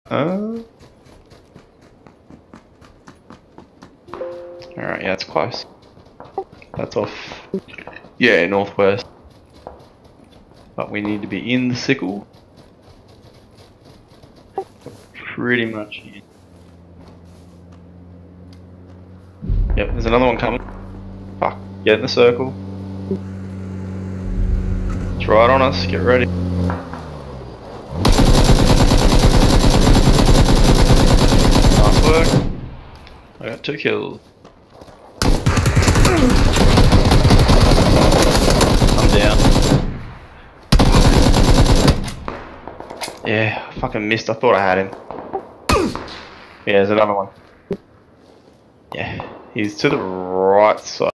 Alright, yeah, it's close. That's off. Yeah, northwest. But we need to be in the sickle. Pretty much in. Yep, there's another one coming. Fuck, get in the circle. It's right on us, get ready. Nice work. I got 2 kills. I'm down. Yeah, I fucking missed. I thought I had him. Yeah, there's another one. Yeah, he's to the right side.